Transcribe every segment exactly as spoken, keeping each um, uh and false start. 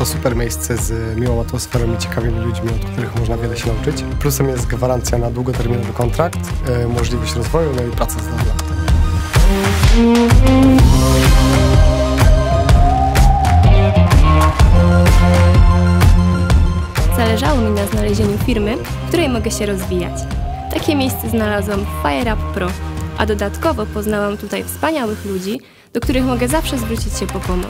to super miejsce z miłą atmosferą i ciekawymi ludźmi, od których można wiele się nauczyć. Plusem jest gwarancja na długoterminowy kontrakt, yy, możliwość rozwoju, no i praca zdalna. Zależało mi na znalezieniu firmy, w której mogę się rozwijać. Takie miejsce znalazłam w FireUp Pro, a dodatkowo poznałam tutaj wspaniałych ludzi, do których mogę zawsze zwrócić się po pomoc.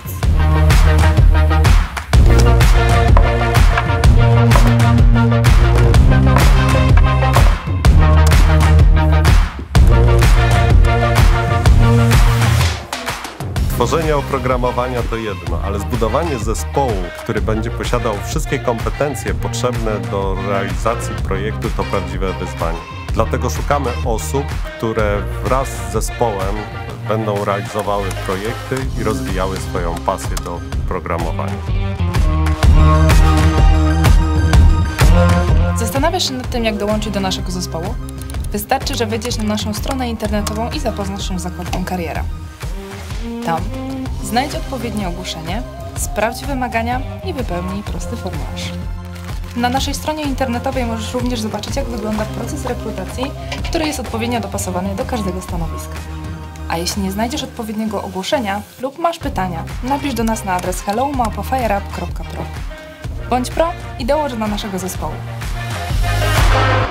Tworzenie oprogramowania to jedno, ale zbudowanie zespołu, który będzie posiadał wszystkie kompetencje potrzebne do realizacji projektu, to prawdziwe wyzwanie. Dlatego szukamy osób, które wraz z zespołem będą realizowały projekty i rozwijały swoją pasję do programowania. Zastanawiasz się nad tym, jak dołączyć do naszego zespołu? Wystarczy, że wejdziesz na naszą stronę internetową i zapoznasz się z zakładką Kariera. Tam znajdź odpowiednie ogłoszenie, sprawdź wymagania i wypełnij prosty formularz. Na naszej stronie internetowej możesz również zobaczyć, jak wygląda proces rekrutacji, który jest odpowiednio dopasowany do każdego stanowiska. A jeśli nie znajdziesz odpowiedniego ogłoszenia lub masz pytania, napisz do nas na adres hello małpa fireup kropka pro. Bądź pro i dołącz do naszego zespołu.